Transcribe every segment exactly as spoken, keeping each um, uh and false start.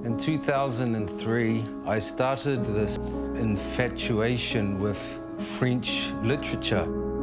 In two thousand three, I started this infatuation with French literature.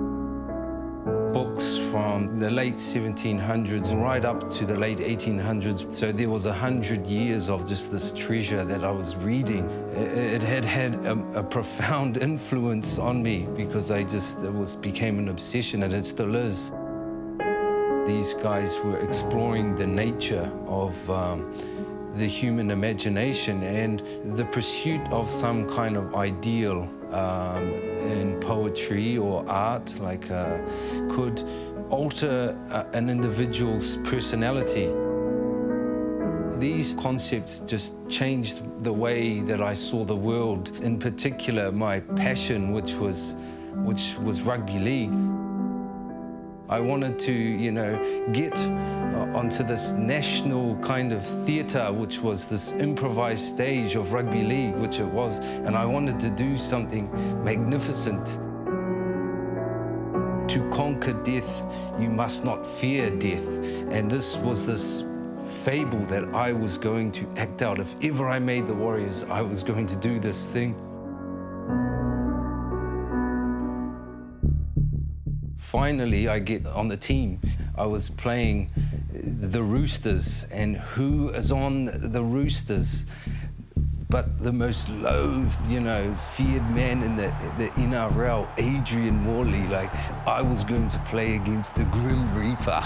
Books from the late seventeen hundreds right up to the late eighteen hundreds. So there was a hundred years of just this treasure that I was reading. It had had a, a profound influence on me because I just, it was, became an obsession, and it still is. These guys were exploring the nature of um, the human imagination and the pursuit of some kind of ideal um, in poetry or art, like uh, could alter uh, an individual's personality. These concepts just changed the way that I saw the world. In particular, my passion, which was, which was rugby league. I wanted to, you know, get onto this national kind of theatre, which was this improvised stage of rugby league, which it was, and I wanted to do something magnificent. To conquer death, you must not fear death, and this was this fable that I was going to act out. If ever I made the Warriors, I was going to do this thing. Finally, I get on the team. I was playing the Roosters, and who is on the Roosters but the most loathed, you know, feared man in the, the N R L, Adrian Morley. Like, I was going to play against the Grim Reaper.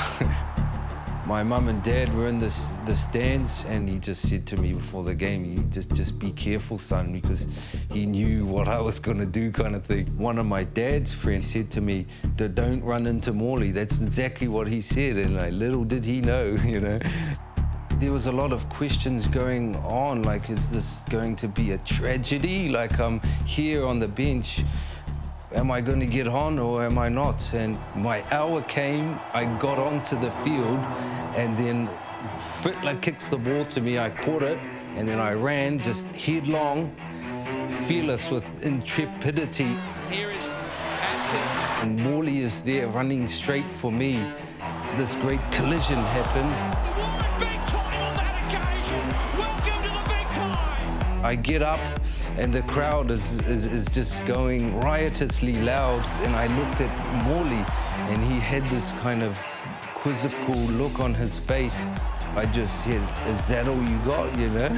My mum and dad were in this, the stands, and he just said to me before the game, he just, just be careful, son, because he knew what I was going to do, kind of thing. One of my dad's friends said to me, don't run into Morley. That's exactly what he said, and like, little did he know, you know. There was a lot of questions going on, like, is this going to be a tragedy? Like, I'm here on the bench. Am I going to get on or am I not? And my hour came, I got onto the field, and then Fittler kicks the ball to me, I caught it, and then I ran just headlong, fearless with intrepidity. Here is Atkins. And Morley is there running straight for me. This great collision happens. What a big time on that occasion! Welcome to the big time! I get up, and the crowd is, is, is just going riotously loud, and I looked at Morley, and he had this kind of quizzical look on his face. I just said, is that all you got, you know?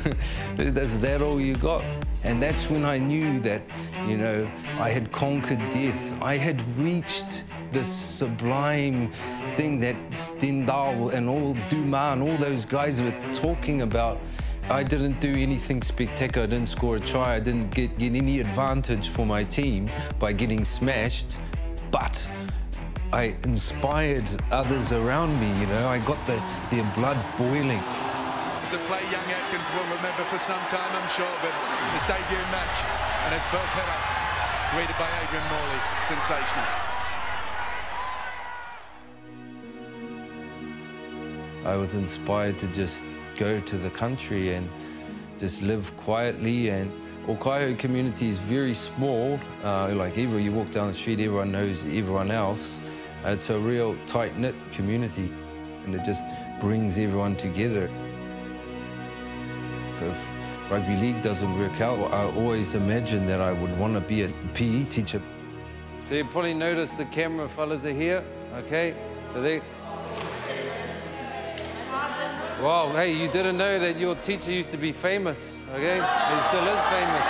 Is that all you got? And that's when I knew that, you know, I had conquered death. I had reached this sublime thing that Stendhal and all Dumas and all those guys were talking about. I didn't do anything spectacular. I didn't score a try. I didn't get, get any advantage for my team by getting smashed, but I inspired others around me, you know. I got the, their blood boiling. It's a play young Atkins will remember for some time, I'm sure, but his debut match, and it's first header, greeted by Adrian Morley. Sensational. I was inspired to just go to the country and just live quietly. And Ōkaihau community is very small. Uh, like, everywhere you walk down the street, everyone knows everyone else. It's a real tight-knit community, and it just brings everyone together. If rugby league doesn't work out, I always imagined that I would want to be a P E teacher. So you probably noticed the camera fellas are here, okay? So they... Wow, hey, you didn't know that your teacher used to be famous, okay? He still is famous.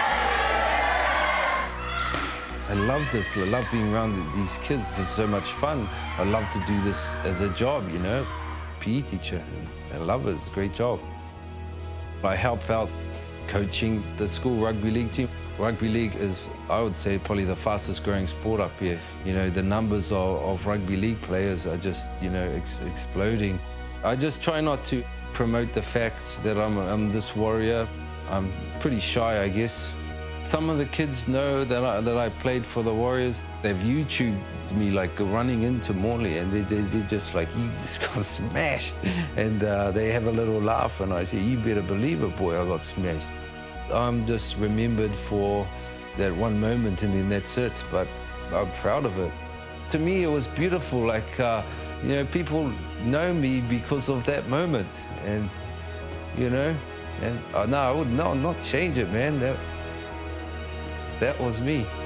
I love this. I love being around these kids. It's so much fun. I love to do this as a job, you know? P E teacher. I love it. It's a great job. I help out coaching the school rugby league team. Rugby league is, I would say, probably the fastest growing sport up here. You know, the numbers of, of rugby league players are just, you know, ex exploding. I just try not to promote the facts that I'm, I'm this warrior. I'm pretty shy, I guess. Some of the kids know that I, that I played for the Warriors. They've YouTubed me, like, running into Morley, and they, they, they're just like, you just got smashed. And uh, they have a little laugh, and I say, you better believe it, boy, I got smashed. I'm just remembered for that one moment, and then that's it, but I'm proud of it. To me, it was beautiful, like, uh, you know, people know me because of that moment, and, you know, And uh, no, I would no, not change it, man. That that was me.